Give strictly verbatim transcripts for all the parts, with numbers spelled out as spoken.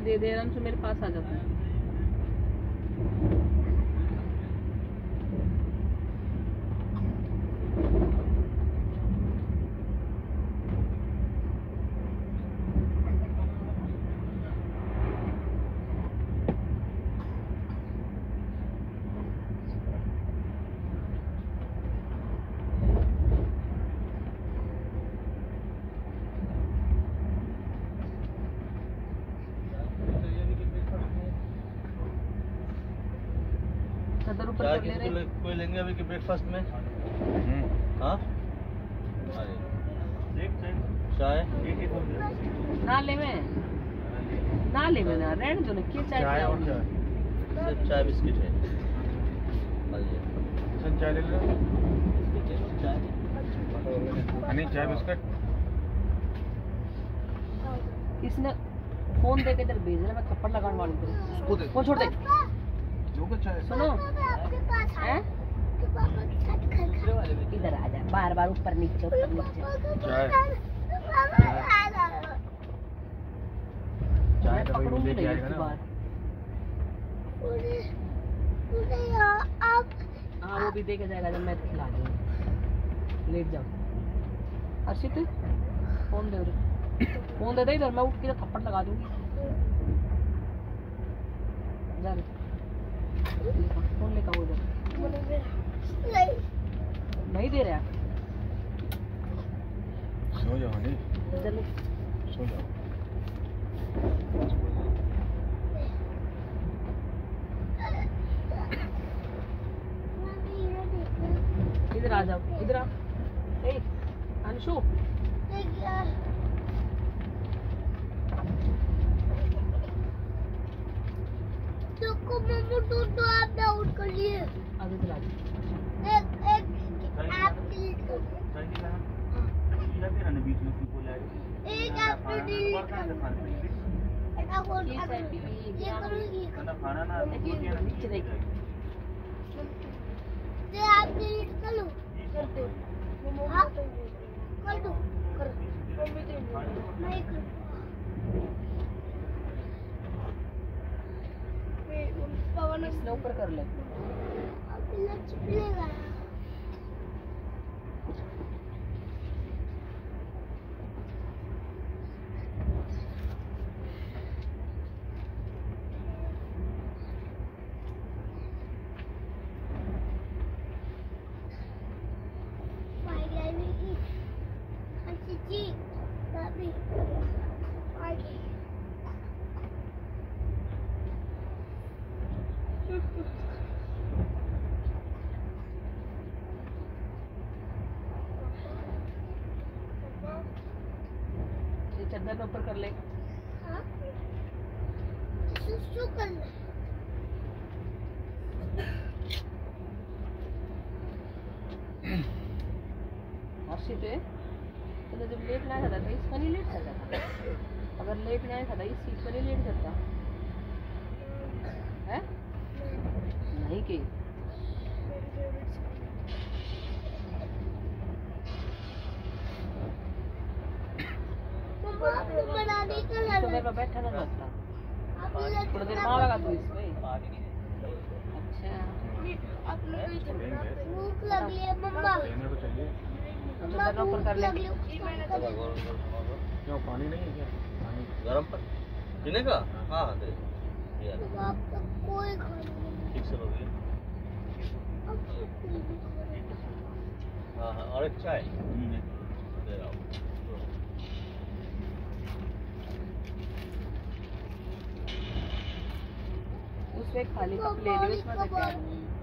दे दे आराम से मेरे पास आ जाता है। चाय किसी को कोई लेंगे अभी के ब्रेकफास्ट में? हाँ चाय ना ले में ना ले में ना रहने दो ना क्या चाय चाय और चाय सिर्फ चाय बिस्किट है। सर चाय ले लो। चाय नहीं चाय बिस्किट किसने फोन दे के इधर भेज रहा है, मैं थप्पड़ लगाने वाली हूँ। उसको दे फोन छोड़ दे। सुनो हैं इधर आ जा, बार बार ऊपर नीचे ऊपर नीचे। चाय चाय तो कोई लेके आएगा ना। हाँ वो भी देके जाएगा जब मैं खिला दूँगी। लेट जाओ अर्षित, फोन दे उधर, फोन दे दे इधर, मैं उठ के थप्पड़ लगा दूँगी। जा फोन लेकर उधर नहीं दे रहा। सो जाओ नहीं चलो सो जाओ। इधर आ जाओ, इधर आ। ए अंशु तो तो आप डाउट कर लिए। अब इधर आ जाओ। एक एक ऐप डिलीट कर एक ऐप डिलीट कर ऐसा कौन ये करूँगी खाना ना नीचे देख ये ऐप डिलीट कर लो कर दो। हाँ कर दो कर नहीं कर इसने ऊपर कर ले। चद्दर में ऊपर कर ले। हाँ? सुसु कर ले। अर्षित तो जब लेट ना था तो इस पर नहीं लेट सकता। अगर लेट ना था इस सीट पर नहीं लेट सकता है नहीं कि तुम्हें पर बैठा ना लगता। थोड़ी देर वहाँ लगा तू इसमें। अच्छा भूख लगी है मम्मा। चद्दर ऊपर कर ले। क्यों पानी नहीं है क्या? पानी गरम पर पीने का? हाँ दे कोई खाना ठीक से हो गया। हाँ हाँ और एक चाय दे रहा हूँ। उसमें खाली कप ले लियो, इसमें देते हैं।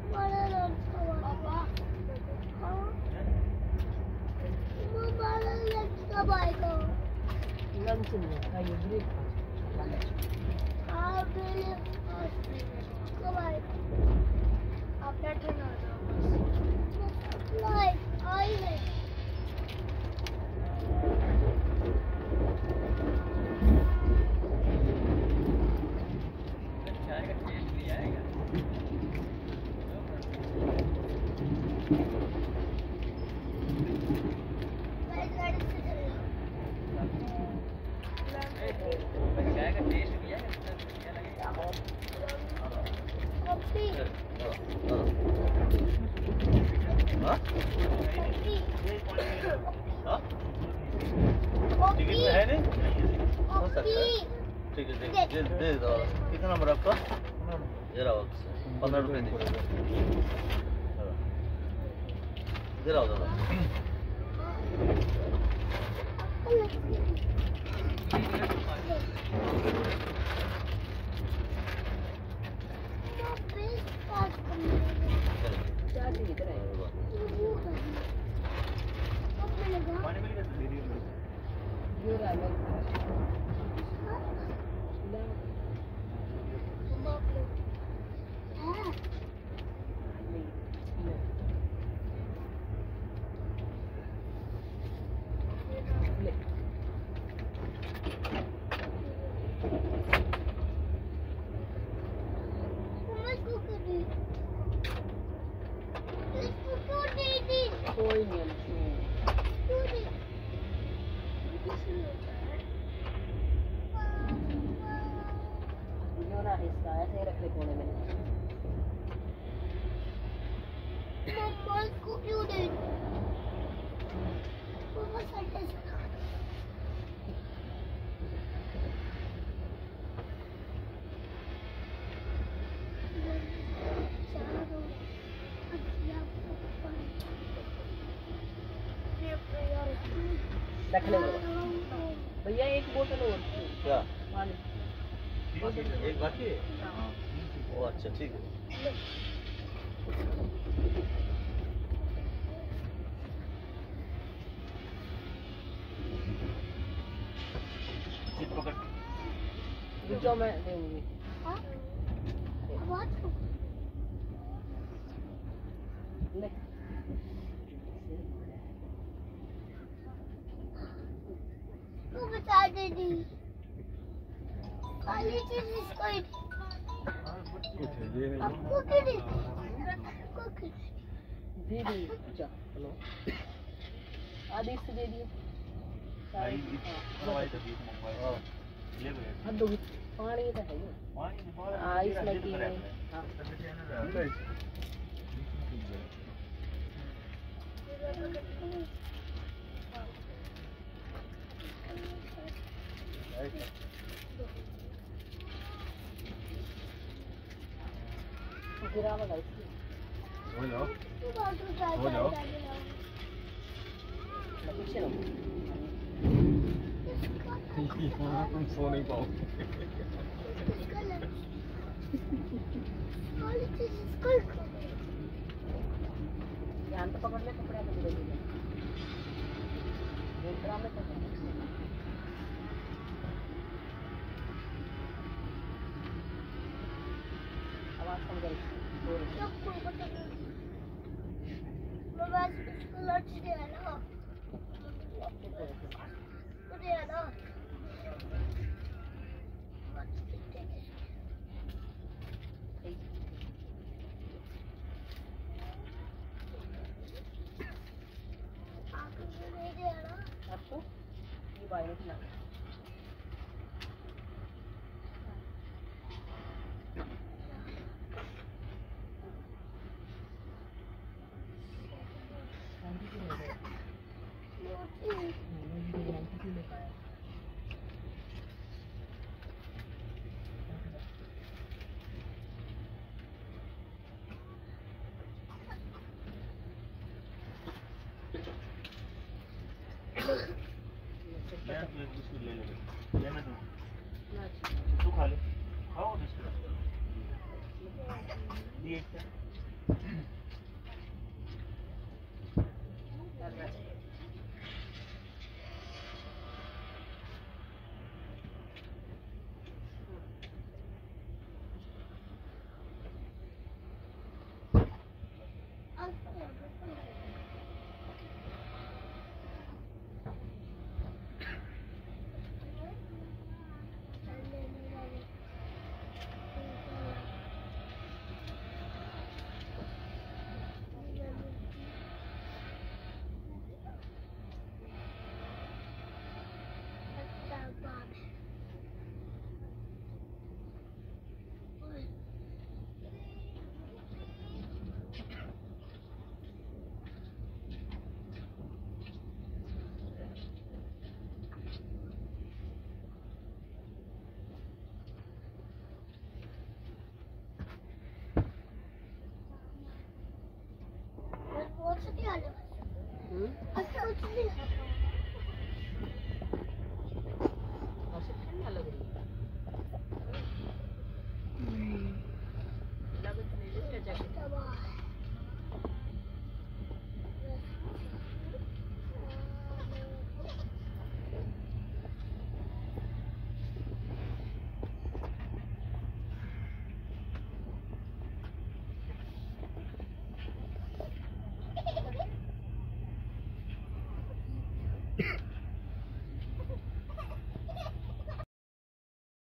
लंच नहीं है, ये ब्रेकफास्ट। आपका टर्न आ जाओ। लाइट आई है। चाय का टेस्ट भी है। हाँ हाँ टिकट में है नहीं हो सकता है ठीक है दे दे दे दो कितना नंबर आपका ये रहा पंद्रह रुपये दीजिए इधर आओ दादा कोई नहीं हिस्सा ऐसे रख ले कोने में मम्मा इसको क्यों दे मम्मा सल्टे से रख ले भैया एक बोतल और क्या पानी एक बाकी है ओ अच्छा ठीक है जो मैं दूंगी ले तू बता दे दी खाली चीज इसको आपको क्या दी आपको क्या दे दी चलो आधी से दे दियो हाँ दो पानी तो है ये हाँ इसमें की है हाँ गिरा लगा इसमें हो जाओ तू बात बता हो जाओ पीछे रहो तुम सो नहीं पाओगे ध्यान तो पकड़ ले कपड़ा में दे दीजिए दूसरा में तो आवाज कम कर मैं बस इसको लट दिया ना दिया ना आपको ये वायरस ना तू खा ले खाओ बिस्कुट ये क्या